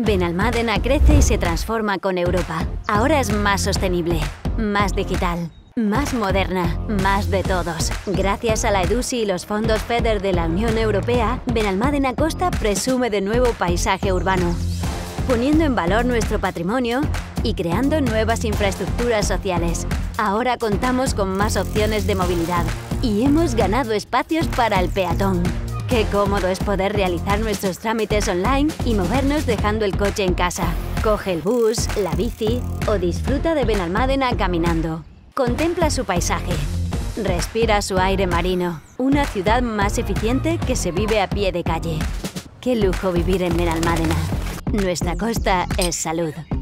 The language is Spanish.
Benalmádena crece y se transforma con Europa. Ahora es más sostenible, más digital, más moderna, más de todos. Gracias a la EDUSI y los fondos FEDER de la Unión Europea, Benalmádena Costa presume de nuevo paisaje urbano, poniendo en valor nuestro patrimonio y creando nuevas infraestructuras sociales. Ahora contamos con más opciones de movilidad y hemos ganado espacios para el peatón. Qué cómodo es poder realizar nuestros trámites online y movernos dejando el coche en casa. Coge el bus, la bici o disfruta de Benalmádena caminando. Contempla su paisaje. Respira su aire marino. Una ciudad más eficiente que se vive a pie de calle. Qué lujo vivir en Benalmádena. Nuestra costa es salud.